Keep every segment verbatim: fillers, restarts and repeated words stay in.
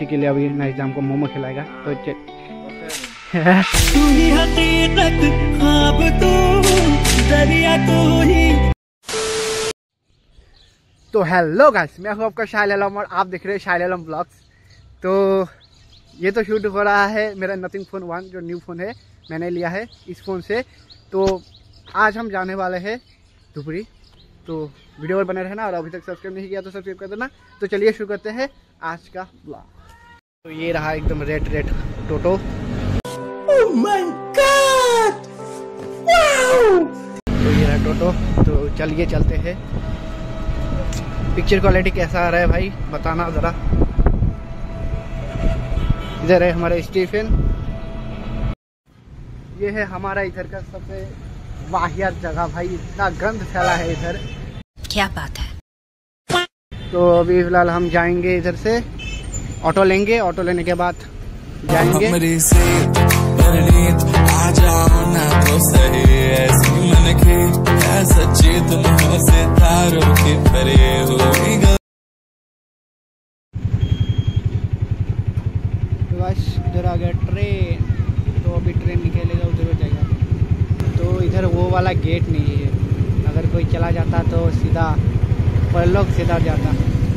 उसी के लिए अभी नाइज़ा हमको मोमो खिलाएगा। तो तो हेलो गाइस, मैं हूँ आपका शाहिल आलम और आप देख रहे हैं शाहिल आलम ब्लॉग्स। तो ये तो शूट हो रहा है मेरा नथिंग फ़ोन वन, जो न्यू फ़ोन है मैंने लिया है इस फ़ोन से। तो आज हम जाने वाले हैं धुबरी। तो वीडियो और बने रहना और अभी तक सब्सक्राइब नहीं किया तो सब्सक्राइब कर देना। तो चलिए शुरू करते हैं आज का ब्लॉग। तो ये रहा एकदम red red toto. Oh my god, wow! तो ये रहा टोटो। तो चलिए चलते हैं। पिक्चर क्वालिटी कैसा आ रहा है भाई बताना ज़रा। इधर है हमारा स्टीफन। ये है हमारा इधर का सबसे वाहियात जगह भाई, इतना गंद फैला है इधर। क्या बात है। तो अभी फिलहाल हम जाएंगे इधर से, ऑटो लेंगे, ऑटो लेने के बाद जाएंगे। बस इधर आ गया ट्रेन। तो अभी ट्रेन निकलेगा, उधर हो जाएगा। तो इधर वो वाला गेट नहीं है, अगर कोई चला जाता तो सीधा परलोक सीधा जाता।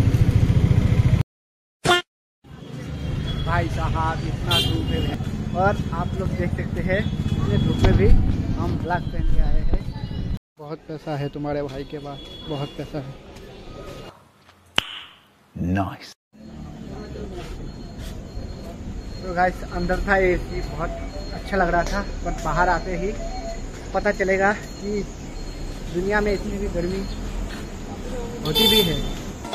भाई साहब इतना धूप है और आप लोग देख सकते हैं इतने धूप में भी हम ब्लैक पहन के आए हैं। बहुत पैसा है तुम्हारे भाई के पास, बहुत पैसा है। नाइस। तो गाइस अंदर था एसी, बहुत अच्छा लग रहा था, बट बाहर आते ही पता चलेगा कि दुनिया में इतनी भी गर्मी होती भी है।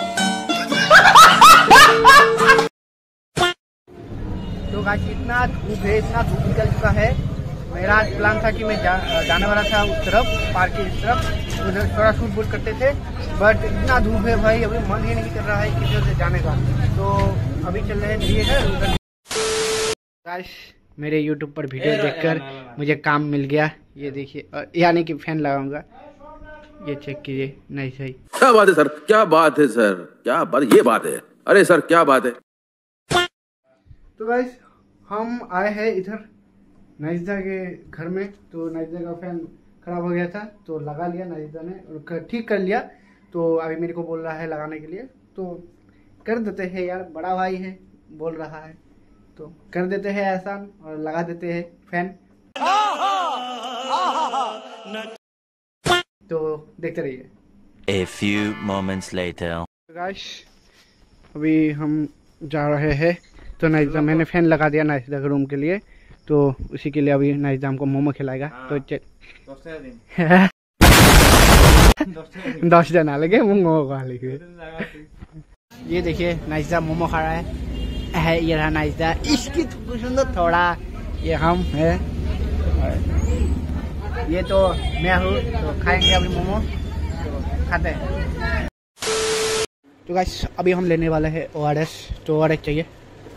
तो गाइस इतना धूप है, इतना धूप निकल चुका है। मेरा आज प्लान था कि मैं जा, जाने वाला था उस तरफ, पार्क की उस तरफ, उधर थोड़ा शूट बूट करते थे, बट इतना धूप है भाई, अभी मन ही नहीं कर रहा है किसी से जाने का। तो अभी चल रहे हैं। गाइस मेरे यूट्यूब पर वीडियो देखकर मुझे काम मिल गया, ये देखिए, यानी कि फैन लगाऊंगा। ये चेक कीजिए, नहीं सही। क्या बात है सर, क्या बात है सर, क्या बात, ये बात है, अरे सर क्या बात है। तो गाइस हम आए हैं इधर नाइज़ा के घर में। तो नाइज़ा का फैन खराब हो गया था तो लगा लिया नाइज़ा ने और ठीक कर लिया। तो अभी मेरे को बोल रहा है लगाने के लिए, तो कर देते हैं यार, बड़ा भाई है बोल रहा है तो कर देते हैं एहसान और लगा देते हैं फैन। तो देखते रहिए। A few moments later. Guys अभी हम जा रहे हैं। तो नाइज़ा मैंने फैन लगा दिया नाइज़ा के रूम के लिए, तो उसी के लिए अभी नाइज़ा हमको मोमो खिलाएगा। तो दस दिन लगे मोमो खा लेंगे। ये देखिए नाइज़ा मोमो खा रहा है, है ये रहा नाइज़ा, इसकी सुंदर थोड़ा, ये हम है, ये तो मैं हूँ। तो खाएंगे अभी मोमो, तो खाते हैं। तो गाइस अभी हम लेने वाले हैं ओ आर एस। तो ओ आर एस चाहिए,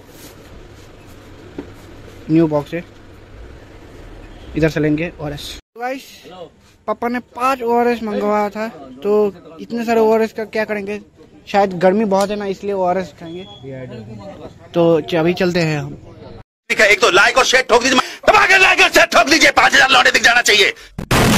न्यू बॉक्स है, इधर से लेंगे ओ आर एस। तो गाइस पापा ने पांच ओ आर एस मंगवाया था, तो इतने सारे ओ आर एस का क्या करेंगे, शायद गर्मी बहुत है ना, इसलिए ओ आर एस खाएंगे। तो अभी चलते हैं हम। एक तो लाइक और शेयर ठोक दीजिए, लाइक और शेयर ठोक दीजिए, पाँच हजार लौटे दिख जाना चाहिए।